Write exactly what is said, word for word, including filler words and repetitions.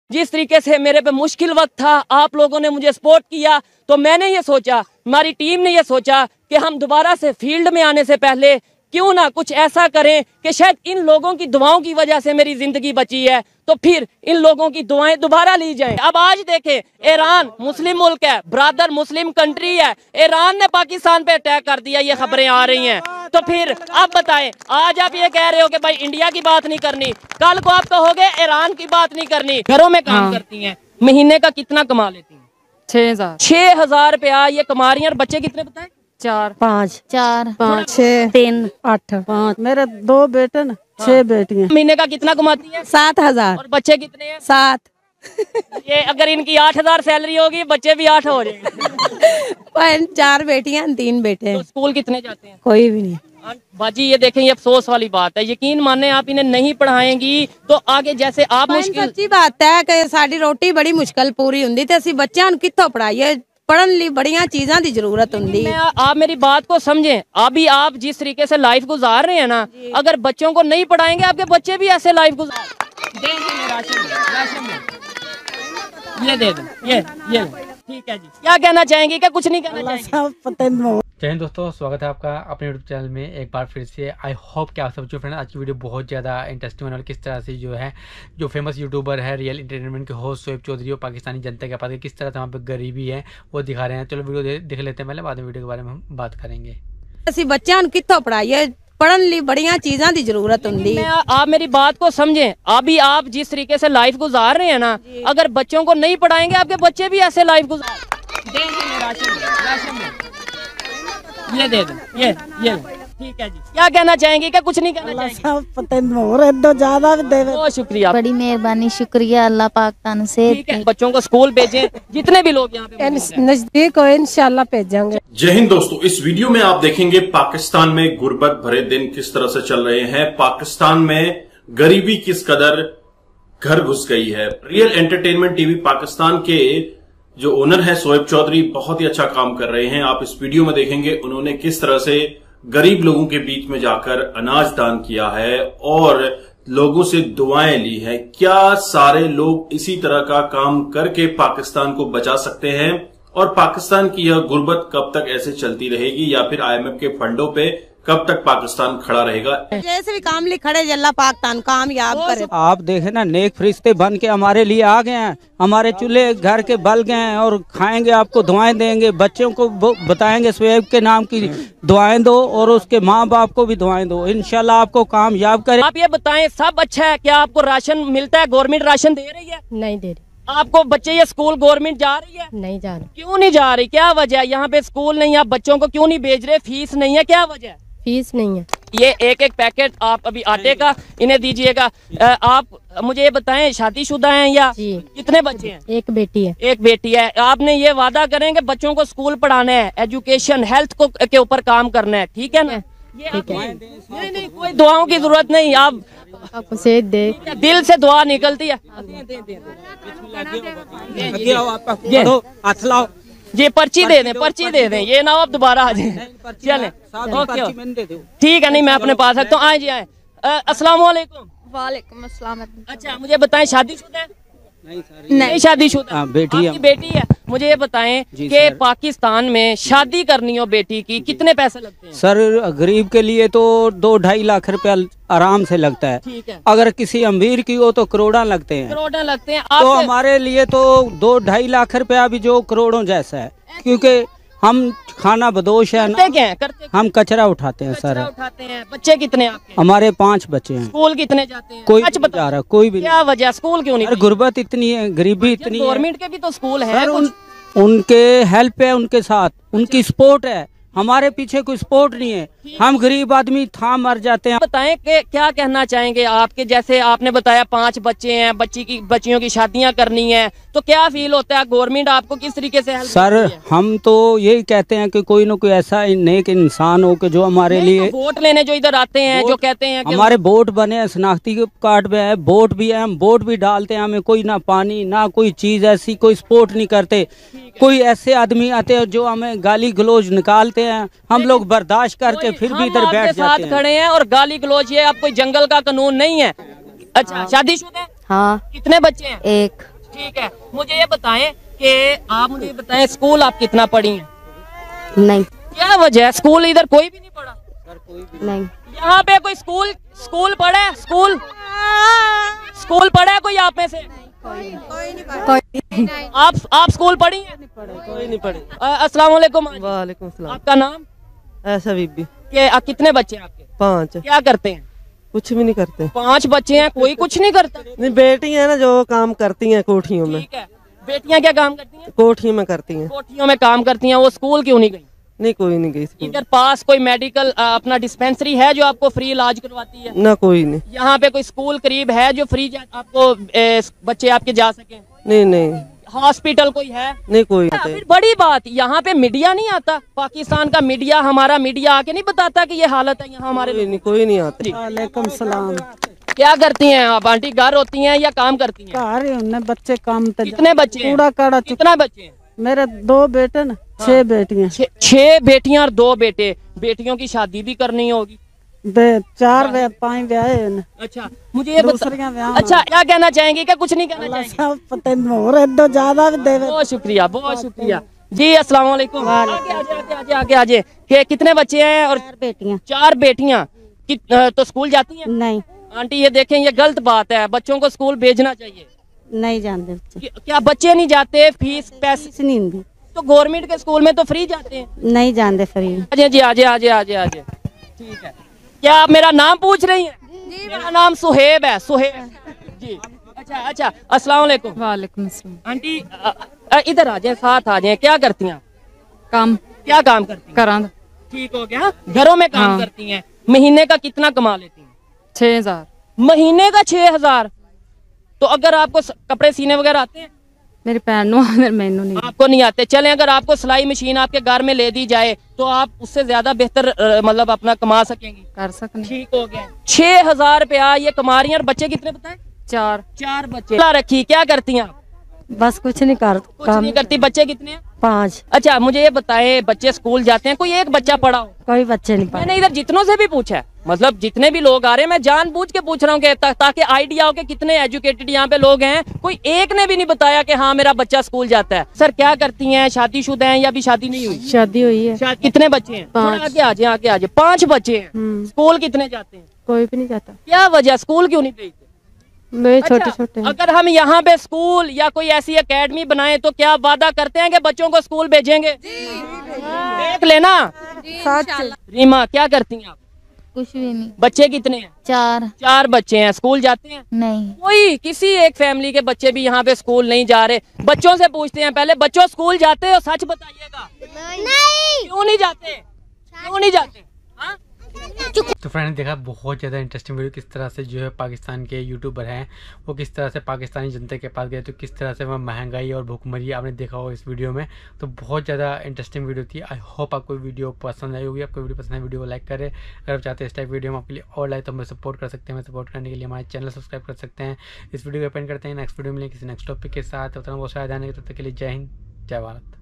जिस तरीके से मेरे पे मुश्किल वक्त था, आप लोगों ने मुझे सपोर्ट किया, तो मैंने ये सोचा, हमारी टीम ने ये सोचा कि हम दोबारा से फील्ड में आने से पहले क्यों ना कुछ ऐसा करें कि शायद इन लोगों की दुआओं की वजह से मेरी जिंदगी बची है, तो फिर इन लोगों की दुआएं दोबारा ली जाएं। अब आज देखें, ईरान मुस्लिम मुल्क है, ब्रादर मुस्लिम कंट्री है, ईरान ने पाकिस्तान पे अटैक कर दिया, ये खबरें आ रही हैं। तो फिर आप बताएं, आज आप ये कह रहे हो कि भाई इंडिया की बात नहीं करनी, कल को आप कहोगे ईरान की बात नहीं करनी। घरों में काम हाँ। करती हैं, महीने का कितना कमा लेती हैं? छह हजार छह हजार रुपया ये कमा रही है। और बच्चे कितने बताए? चार पाँच चार पाँच छह तीन आठ पाँच। मेरे दो बेटे न छह बेटियां। महीने का कितना कमाती है? सात हजार। और बच्चे कितने हैं? सात। ये अगर इनकी आठ हजार सैलरी होगी, बच्चे भी आठ हो जाएंगे। चार बेटियां तीन बेटे। तो स्कूल कितने जाते हैं? कोई भी नहीं। बाजी ये देखें, ये अफसोस वाली बात है। यकीन माने आप इन्हें नहीं पढ़ाएंगी तो आगे जैसे आप मुश्किल। सच्ची बात है कि साडी रोटी बड़ी मुश्किल पूरी हुंदी ते असीं बच्चों नूं कित्थों पढ़ाईए। पढ़न ली बढ़िया चीज़ों की जरूरत होती है। आप मेरी बात को समझें, अभी आप जिस तरीके से लाइफ गुजार रहे हैं ना, अगर बच्चों को नहीं पढ़ाएंगे आपके बच्चे भी ऐसे लाइफ गुजार। राशन राशन ये दे दो, ये ये ठीक है जी। क्या कहना चाहेंगे? क्या कुछ नहीं कहना चाहेंगे? जय हिंद दोस्तों, स्वागत है आपका अपने यूट्यूब चैनल में एक बार फिर से। आई होप कि आप सब जो फ्रेंड आज की वीडियो बहुत ज़्यादा इंटरेस्टिंग होने वाली। किस तरह से जो है जो फेमस यूट्यूबर है, रियल एंटरटेनमेंट के होस्ट शोएब चौधरी, और पाकिस्तानी जनता के पास किस तरह से वहाँ पे गरीबी है वो दिखा रहे हैं। चलो वीडियो देख लेते हैं, पहले बाद में वीडियो के बारे में हम बात करेंगे। असीं बच्चों नूं कित्थों पढ़ाईए, पढ़न ली बढ़िया चीज़ों की जरूरत होती है। आप मेरी बात को समझें, अभी आप जिस तरीके से लाइफ गुजार रहे हैं ना, अगर बच्चों को नहीं पढ़ाएंगे आपके बच्चे भी ऐसे लाइफ गुजार। राशन राशन ये दे दो, ये ये ठीक है जी। क्या कहना चाहेंगे? क्या कुछ नहीं कहना चाहेंगे? ज्यादा बहुत शुक्रिया, बड़ी मेहरबानी, शुक्रिया। अल्लाह पाक तान से बच्चों को स्कूल भेजें, जितने भी लोग यहाँ पे नजदीक हो इंशाल्लाह भेजेंगे। जय हिंद दोस्तों, इस वीडियो में आप देखेंगे पाकिस्तान में गुर्बत भरे दिन किस तरह से चल रहे हैं, पाकिस्तान में गरीबी किस कदर घर घुस गई है। रियल एंटरटेनमेंट टीवी पाकिस्तान के जो ओनर है शोएब चौधरी बहुत ही अच्छा काम कर रहे हैं। आप इस वीडियो में देखेंगे उन्होंने किस तरह से गरीब लोगों के बीच में जाकर अनाज दान किया है और लोगों से दुआएं ली हैं। क्या सारे लोग इसी तरह का काम करके पाकिस्तान को बचा सकते हैं और पाकिस्तान की यह गुर्बत कब तक ऐसे चलती रहेगी, या फिर आईएमएफ के फंडों पे कब तक पाकिस्तान खड़ा रहेगा? जैसे भी काम लिए खड़े, अल्लाह पाक तान कामयाब करे। आप देखे ना, नेक फरिश्ते बन के हमारे लिए आ गए हैं, हमारे चूल्हे घर के बल गए हैं और खाएंगे, आपको दुआएं देंगे, बच्चों को बताएंगे शोएब के नाम की दुआएं दो और उसके माँ बाप को भी दुआएं दो, इंशाल्लाह आपको कामयाब करे। आप ये बताएं, सब अच्छा है, क्या आपको राशन मिलता है? गवर्नमेंट राशन दे रही है? नहीं दे रही। आपको बच्चे ये स्कूल गवर्नमेंट जा रही है? नहीं जा रही। क्यों नहीं जा रही? क्या वजह है? यहाँ पे स्कूल नहीं है, आप बच्चों को क्यों नहीं भेज रहे? फीस नहीं है, क्या वजह है? फीस नहीं है। ये एक एक पैकेट आप अभी आटे का इन्हें दीजिएगा। आप मुझे ये बताएं, शादीशुदा हैं या जी? कितने बच्चे हैं? एक बेटी है। एक बेटी है। आपने ये वादा करें कि बच्चों को स्कूल पढ़ाना है, एजुकेशन हेल्थ को के ऊपर काम करना है, ठीक है ना? ये ठीक है। नहीं नहीं, कोई दुआओं की जरूरत नहीं, आप आपको सेहत दे, दिल से दुआ निकलती है। ये पर्ची दे दें, पर्ची दे दें, ये ना आप दोबारा आ जाए। चलें, ओके ठीक है। नहीं मैं अपने पास रखता हूँ। आए जी आए। अस्सलाम वालेकुम। वालेकुम अस्सलाम। अच्छा मुझे बताएं, शादीशुदा है? नहीं नहीं शादीशुदा, बेटी है। बेटी है। मुझे ये बताएं कि पाकिस्तान में शादी करनी हो बेटी की, कितने पैसे लगते हैं? सर गरीब के लिए तो दो ढाई लाख रुपया आराम से लगता है, ठीक है। अगर किसी अमीर की हो तो करोड़ा लगते हैं। करोड़ा लगते हैं। तो हमारे लिए तो दो ढाई लाख रुपया भी जो करोड़ों जैसा है, क्योंकि हम खाना बदोश है करते क्या है? करते हम कचरा उठाते हैं सर। उठाते हैं। बच्चे कितने आपके? हमारे पांच बच्चे हैं। स्कूल कितने जाते हैं? कोई नहीं जा रहा, कोई भी। क्या वजह? स्कूल क्यों नहीं? गुर्बत इतनी है, गरीबी इतनी है। गवर्नमेंट के भी तो स्कूल है। उन, उनके हेल्प है, उनके साथ उनकी सपोर्ट है, हमारे पीछे कोई सपोर्ट नहीं है। हम गरीब आदमी था मर जाते हैं। बताएं कि क्या कहना चाहेंगे आपके, जैसे आपने बताया पांच बच्चे हैं, बच्ची की बच्चियों की शादियां करनी है, तो क्या फील होता है? गवर्नमेंट आपको किस तरीके से हेल्प सर करती है? हम तो यही कहते हैं कि कोई ना कोई ऐसा नेक इंसान हो कि जो हमारे लिए तो वोट लेने जो इधर आते हैं, जो कहते हैं कि हमारे वोट बने हैं, शनाख्ती कार्ड पे है, वोट भी है, हम वोट भी डालते हैं, हमें कोई ना पानी ना कोई चीज ऐसी कोई सपोर्ट नहीं करते। कोई ऐसे आदमी आते हैं जो हमें गाली गलौज निकालते हैं, हम लोग बर्दाश्त करके फिर भी इधर बैठ साथ खड़े हैं और गाली गलौज। ये अब कोई जंगल का कानून नहीं है। अच्छा शादीशुदा है? हाँ। कितने बच्चे हैं? एक। ठीक है, मुझे ये बताएं कि आप मुझे बताएं स्कूल आप कितना पढ़ी हैं? नहीं क्या वजह है, स्कूल इधर कोई भी नहीं पढ़ा? नहीं यहाँ पे कोई स्कूल स्कूल पढ़ा है? स्कूल स्कूल पढ़ा है कोई आप में से? कोई आप आप स्कूल पढ़ी हैं? कोई नहीं पढ़े। अ- अस्सलाम वालेकुम। वालेकुम सलाम। आपका नाम? ऐसा बीबी के आ, कितने बच्चे हैं आपके? पाँच। क्या करते हैं? कुछ भी नहीं करते। पांच बच्चे हैं, कोई कुछ नहीं करता? नहीं, बेटी है ना जो काम करती हैं कोठियों में। ठीक है, बेटियां क्या काम करती हैं? कोठियों में करती हैं। कोठियों में काम करती हैं। वो स्कूल क्यों नहीं गई? नहीं, कोई नहीं गई स्कूल। इधर पास कोई मेडिकल अ, अपना डिस्पेंसरी है जो आपको फ्री इलाज करवाती है? ना, कोई नहीं। यहाँ पे कोई स्कूल करीब है जो फ्री जा- आपको ए, बच्चे आपके जा सके? नहीं नहीं हॉस्पिटल कोई है? नहीं, कोई हाँ, नहीं। फिर बड़ी बात, यहाँ पे मीडिया नहीं आता? पाकिस्तान का मीडिया, हमारा मीडिया आके नहीं बताता कि ये हालत है यहाँ हमारे? कोई नहीं, कोई नहीं आते। वालेकुम सलाम। क्या करती हैं आप आंटी? घर होती हैं या काम करती हैं? घर ही बच्चे काम तो कितने बच्चे हैं? कूड़ा काड़ा चुक कितना बच्चे हैं? मेरे दो बेटे ना, छह बेटियां। छे- छह बेटियां और दो बेटे। बेटियों की शादी भी करनी होगी? बे चार वे पांच ब्याह है ना। अच्छा, मुझे ये बता, दूसरियां ब्याह अच्छा क्या कहना चाहेंगे? क्या कुछ नहीं कहना अल्लाह चाहेंगे? सब पता नहीं हो रहे दो ज्यादा भी देवे। बहुत शुक्रिया, बहुत शुक्रिया जी। अस्सलाम वालेकुम। आगे आगे आगे आगे आगे आगे के कितने बच्चे हैं? और चार बेटियां। चार बेटियां। कि- अ, तो स्कूल जाती हैं? नहीं आंटी ये देखें, ये गलत बात है, बच्चों को स्कूल भेजना चाहिए। नहीं जानते बच्चे। कि- क्या बच्चे नहीं जाते? फीस पैसे फीस नहीं हिंदी तो गवर्नमेंट के स्कूल में तो फ्री जाते हैं। नहीं जानते फ्री। अजय जी, आजे आजे आजे आजे ठीक है। क्या आप मेरा नाम पूछ रही हैं? मेरा नाम सुहेब है, सुहेब जी। अच्छा अच्छा, अस्सलाम वालेकुम। वालेकुम अस्सलाम। आंटी अ, अ, इधर आ जाए, साथ आ जाए। क्या करती हैं? काम क्या काम करती हैं? करा ठीक हो गया। घरों में काम हाँ। करती हैं। महीने का कितना कमा लेती हैं? छह हजार। महीने का छह हजार। तो अगर आपको स- कपड़े सीने वगैरह आते हैं? मेरी भैन नु मैनू नहीं। आपको नहीं आते? चलें, अगर आपको सिलाई मशीन आपके घर में ले दी जाए तो आप उससे ज्यादा बेहतर अ, मतलब अपना कमा सकेंगी। कर सकने। ठीक हो गया। छह हजार रुपया ये कमा रही हैं। और बच्चे कितने बताए? चार। चार बच्चे। ला रखी, क्या करती हैं आप? बस कुछ नहीं कर कुछ नहीं करती। बच्चे कितने हैं? पाँच। अच्छा, मुझे ये बताए, बच्चे स्कूल जाते हैं? कोई एक बच्चा पढ़ा हो? कोई बच्चे नहीं पढ़े। मैंने इधर जितनों से भी पूछा है, मतलब जितने भी लोग आ रहे हैं, मैं जानबूझ के पूछ रहा हूँ कि ता, ताकि आइडिया हो कि कितने एजुकेटेड यहाँ पे लोग हैं। कोई एक ने भी नहीं बताया कि हाँ मेरा बच्चा स्कूल जाता है। सर क्या करती हैं? शादीशुदा हैं या अभी शादी नहीं हुई? शादी हुई है। शायद कितने बच्चे हैं? पाँच। थोड़ा आगे आ जाए, आगे आ जाए। पांच बच्चे हैं। हम्म। स्कूल कितने जाते हैं? कोई भी नहीं जाता। क्या वजह, स्कूल क्यों नहीं भेजते? मेरे छोटे अच्छा, छोटे हैं। अगर हम यहाँ पे स्कूल या कोई ऐसी एकेडमी बनाए तो क्या वादा करते हैं कि बच्चों को स्कूल भेजेंगे? देख लेना। रीमा क्या करती हैं आप? कुछ भी नहीं। बच्चे कितने हैं? चार। चार बच्चे हैं। स्कूल जाते हैं? नहीं। कोई किसी एक फैमिली के बच्चे भी यहाँ पे स्कूल नहीं जा रहे। बच्चों से पूछते हैं पहले, बच्चों स्कूल जाते हो? सच बताइएगा। नहीं। क्यों नहीं जाते? क्यों नहीं जाते? हाँ? तो फ्रेंड्स देखा, बहुत ज़्यादा इंटरेस्टिंग वीडियो, किस तरह से जो है पाकिस्तान के यूट्यूबर हैं वो किस तरह से पाकिस्तानी जनता के पास गए, तो किस तरह से वह महंगाई और भूखमरी आपने देखा हो इस वीडियो में। तो बहुत ज़्यादा इंटरेस्टिंग वीडियो थी। आई होप आपको वीडियो पसंद आई होगी। आपको वीडियो पसंद है वीडियो को लाइक करें। अगर आप चाहते हैं इस टाइप वीडियो हम आपके लिए और लाइक तो हमें सपोर्ट कर सकते हैं। हमें सपोर्ट करने के लिए हमारे चैनल सब्सक्राइब कर सकते हैं। इस वीडियो को ओपन करते हैं, नेक्स्ट वीडियो मिले किसी नेक्स्ट टॉपिक के साथ। उतना बहुत सारा जाने के, तब तक के लिए जय हिंद, जय भारत।